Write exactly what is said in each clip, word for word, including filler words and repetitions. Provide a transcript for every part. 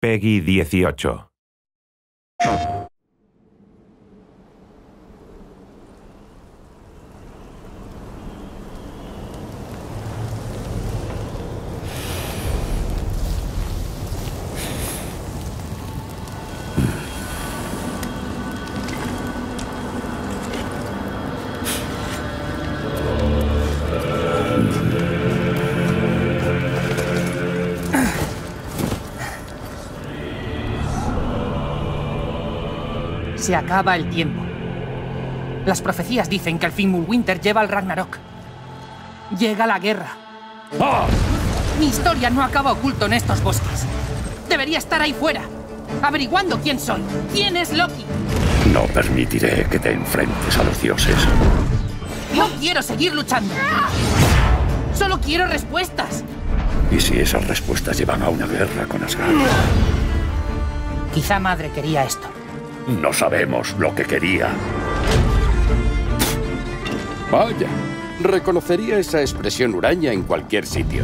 Peggy dieciocho. Se acaba el tiempo. Las profecías dicen que el Fimbulwinter lleva al Ragnarok. Llega la guerra. ¡Oh! Mi historia no acaba oculto en estos bosques. Debería estar ahí fuera, averiguando quién soy. ¿Quién es Loki? No permitiré que te enfrentes a los dioses. No quiero seguir luchando. Solo quiero respuestas. ¿Y si esas respuestas llevan a una guerra con Asgard? Quizá madre quería esto. No sabemos lo que quería. Vaya, reconocería esa expresión huraña en cualquier sitio.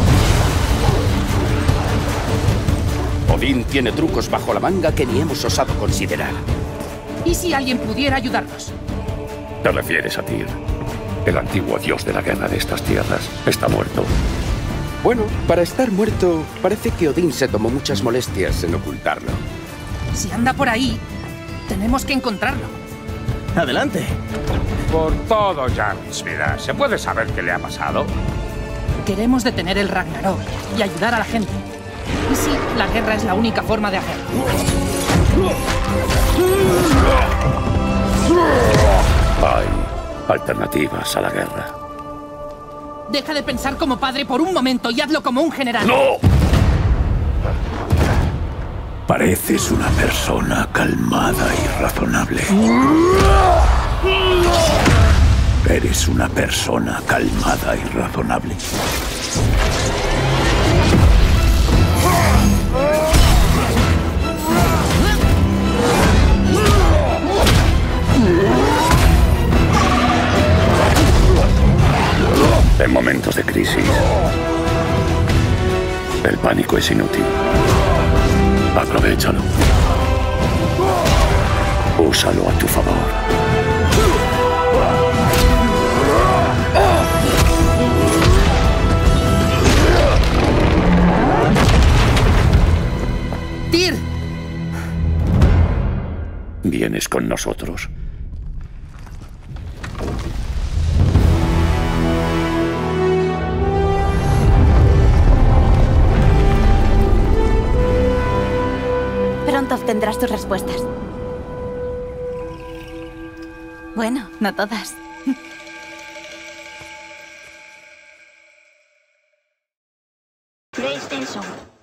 Odín tiene trucos bajo la manga que ni hemos osado considerar. ¿Y si alguien pudiera ayudarnos? ¿Te refieres a Tyr? El antiguo dios de la guerra de estas tierras está muerto. Bueno, para estar muerto, parece que Odín se tomó muchas molestias en ocultarlo. Si anda por ahí, tenemos que encontrarlo. ¡Adelante! Por todo, ya mis vidas. ¿Se puede saber qué le ha pasado? Queremos detener el Ragnarok y ayudar a la gente. ¿Y si la guerra es la única forma de hacerlo? Hay alternativas a la guerra. Deja de pensar como padre por un momento y hazlo como un general. ¡No! Pareces una persona calmada y razonable. Eres una persona calmada y razonable. En momentos de crisis, el pánico es inútil. Aprovéchalo. Úsalo a tu favor. ¡Tyr! ¿Vienes con nosotros? Pronto obtendrás tus respuestas. Bueno, no todas. PlayStation